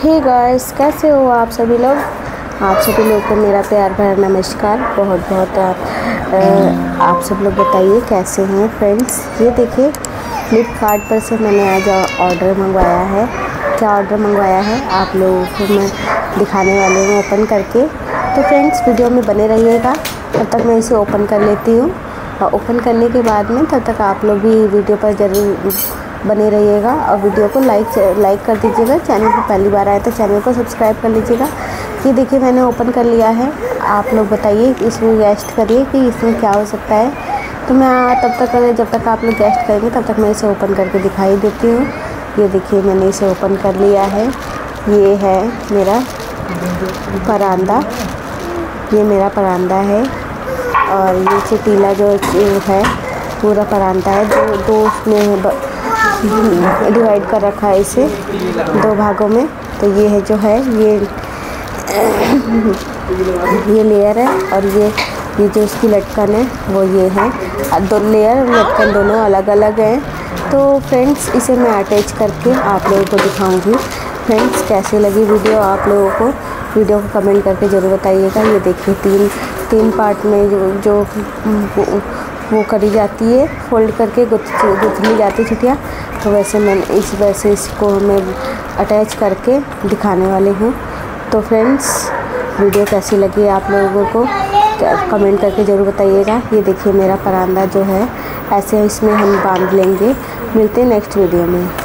Hey guys, कैसे हो आप सभी लोग। आप सभी लोग को मेरा प्यार भरा नमस्कार। बहुत बहुत आप सब लोग बताइए कैसे हैं फ्रेंड्स। ये देखिए फ्लिपकार्ट पर से मैंने आज ऑर्डर मंगवाया है। क्या ऑर्डर मंगवाया है आप लोगों को मैं दिखाने वाली हूँ ओपन करके। तो फ्रेंड्स वीडियो में बने रहिएगा। तब तक मैं इसे ओपन कर लेती हूँ और ओपन करने के बाद में तब तक आप लोग भी वीडियो पर ज़रूर बने रहिएगा और वीडियो को लाइक कर दीजिएगा। चैनल पर पहली बार आए तो चैनल को सब्सक्राइब कर लीजिएगा। ये देखिए मैंने ओपन कर लिया है। आप लोग बताइए इसमें गेस्ट करिए कि इसमें क्या हो सकता है। तो मैं जब तक आप लोग गेस्ट करेंगे तब तक मैं इसे ओपन करके दिखाई देती हूँ। ये देखिए मैंने इसे ओपन कर लिया है। ये है मेरा परांदा, ये मेरा परांदा है और ये चटीला जो है पूरा परांदा है। दो उसमें डिवाइड कर रखा है इसे दो भागों में। तो ये है जो है ये लेयर है और ये जो इसकी लटकन है वो ये है। दो लेयर और लटकन दोनों अलग अलग हैं। तो फ्रेंड्स इसे मैं अटैच करके आप लोगों को दिखाऊंगी। फ्रेंड्स कैसी लगी वीडियो आप लोगों को, वीडियो को कमेंट करके ज़रूर बताइएगा। ये देखिए तीन पार्ट में जो वो करी जाती है, फोल्ड करके गुथ ली जाती है छुट्टियाँ। तो वैसे इसको मैं अटैच करके दिखाने वाली हूँ। तो फ्रेंड्स वीडियो कैसी लगी आप लोगों को कमेंट करके ज़रूर बताइएगा। ये देखिए मेरा परांदा जो है ऐसे इसमें हम बांध लेंगे। मिलते हैं नेक्स्ट वीडियो में।